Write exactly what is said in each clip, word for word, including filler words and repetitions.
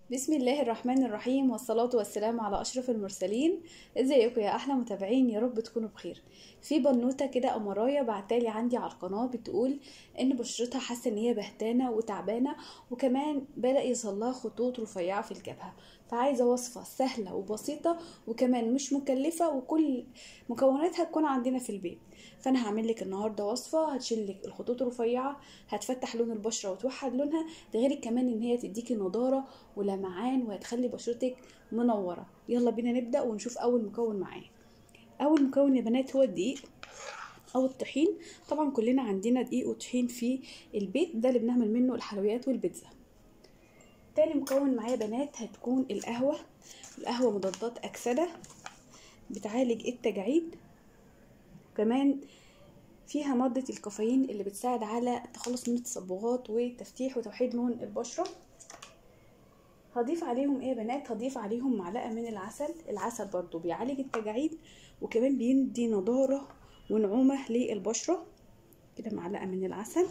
بسم الله الرحمن الرحيم، والصلاة والسلام على أشرف المرسلين. ازيكم يا أحلى متابعين؟ يا رب تكونوا بخير. في بنوتة كده أمراية بعتالي عندي على القناة بتقول إن بشرتها حاسة إن هي بهتانة وتعبانة، وكمان بدأ يظهرلها خطوط رفيعة في الجبهة. فعايزة وصفة سهلة وبسيطة وكمان مش مكلفة، وكل مكوناتها تكون عندنا في البيت. فأنا هعمل لك النهاردة وصفة هتشيل لك الخطوط الرفيعة، هتفتح لون البشرة وتوحد لونها، ده غير كمان إن هي تديكي نضارة ولمعان وهتخلي بشرتك منوره. يلا بينا نبدا ونشوف اول مكون معايا. اول مكون يا بنات هو الدقيق او الطحين. طبعا كلنا عندنا دقيق وطحين في البيت، ده اللي بنعمل منه الحلويات والبيتزا. تاني مكون معايا بنات هتكون القهوه. القهوه مضادات اكسده، بتعالج التجاعيد، كمان فيها مادة الكافيين اللي بتساعد على التخلص من التصبغات وتفتيح وتوحيد لون البشرة. هضيف عليهم ايه يا بنات؟ هضيف عليهم معلقه من العسل. العسل برضو بيعالج التجاعيد وكمان بيدي نضاره ونعومه للبشره. كده معلقه من العسل.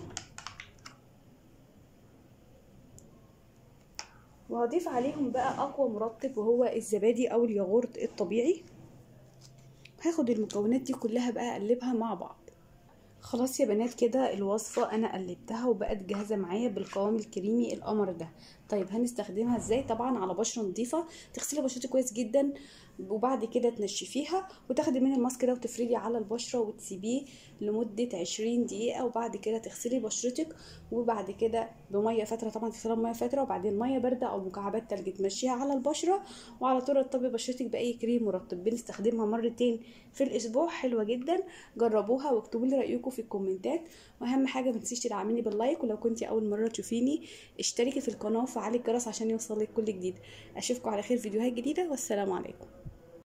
وهضيف عليهم بقى اقوى مرطب وهو الزبادي او الياغورت الطبيعي. هاخد المكونات دي كلها بقى اقلبها مع بعض. خلاص يا بنات، كده الوصفة انا قلبتها وبقت جاهزة معايا بالقوام الكريمي القمر ده. طيب هنستخدمها ازاي؟ طبعا على بشرة نظيفة، تغسلي بشرتك كويس جدا وبعد كده تنشفيها وتاخدي من الماسك ده وتفردي على البشرة وتسيبيه لمدة عشرين دقيقة، وبعد كده تغسلي بشرتك، وبعد كده بمية فترة، طبعا تغسليها بمية فترة وبعدين مية باردة او مكعبات تلج تمشيها على البشرة، وعلى طول رطبي بشرتك باي كريم مرطب. بنستخدمها مرتين في الاسبوع، حلوة جدا. جربوها واكتبوا لي رايكم في الكومنتات، واهم حاجه ما تنسيش تدعميني باللايك، ولو كنتي اول مره تشوفيني اشتركي في القناه وفعلي الجرس عشان يوصلك كل جديد. اشوفكم على خير فيديوهات جديده، والسلام عليكم.